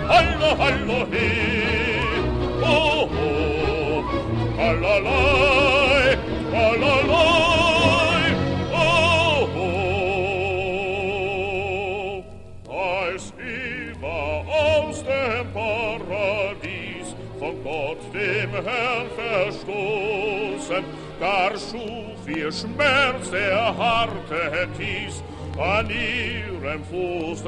hallo, hallo, hey. Oh, oh, halalei, halalei, oh, oh. Als Eva aus dem Paradies von Gott, dem Herrn, verstoßen, gar schuf ihr Schmerz der harte Kies an ihrem Fuß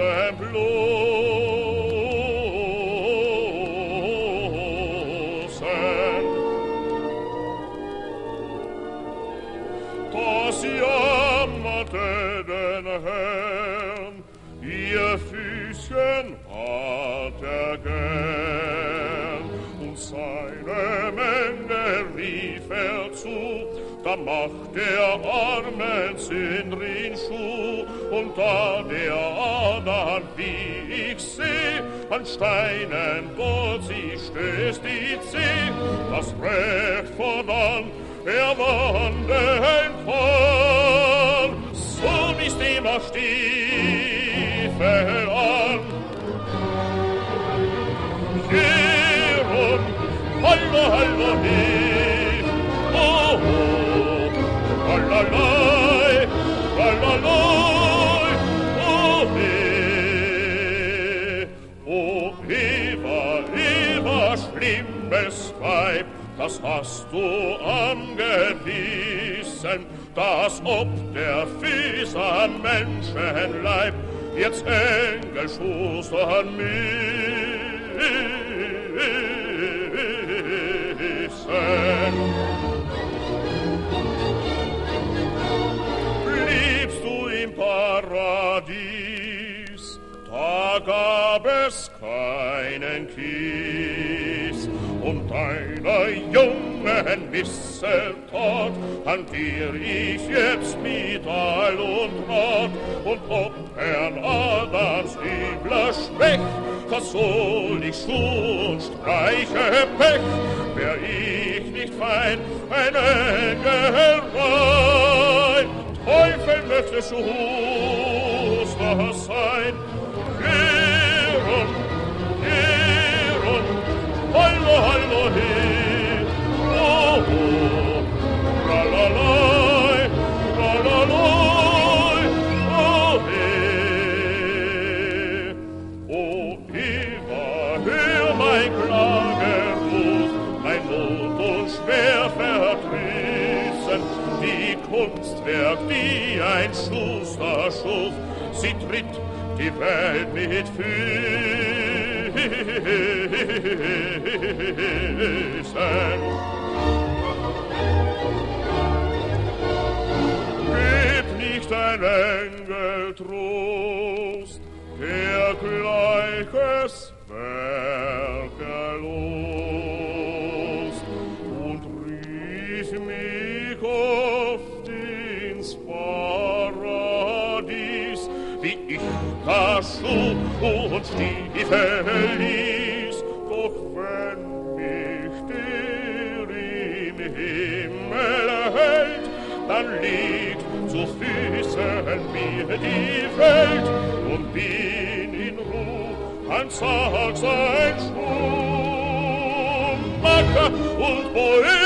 entbloßen. Das jammerte den Herrn, ihr Füßchen hat gern, und seinem Engel rief zu, da macht der armen Sündrin Schuh, und da der Adam, wie ich seh, an Steinen Gold sie stößt die Zeh, das Recht von an, er wandelt voll, so misst ihm auf Stiefel an. Jerum, hallo, hallo, hey, oh, oh, halalei, halalei, oh, hey, oh, Eva, Eva, schlimmes Weib, das hast du angebissen, dass ob der Fies an Menschenleib jetzt Engelsfuß an missen. Bliebst du im Paradies, da gab es keinen Kies, und deiner jungen Missetat an dir ich jetzt mit All und Rat, und ob Herrn Adams übler Schwäch, was soll ich tun, streiche Pech, wär ich nicht fein, ein Engel rein, Teufel möchtest du das sein, Geron, Geron, hallo, hallo, hey, oh, oh, lalalei, lalalei, oh, hey, oh, Eva, hör mein Klageruf, mein Not und schwer verdrießen, die Kunstwerk, die ein Schuster schuf, sie tritt die Welt mit Füßen. Gib nicht ein Engel Trost, der Gleiches Werke lost, und rief mich oft ins Paradies, wie ich da Schuh und Stiefel ließ, doch wenn mich der im Himmel hält, dann liegt zu Füßen mir die Welt, und bin in Ruh, ein Sag sein Schuhmacher und Poet.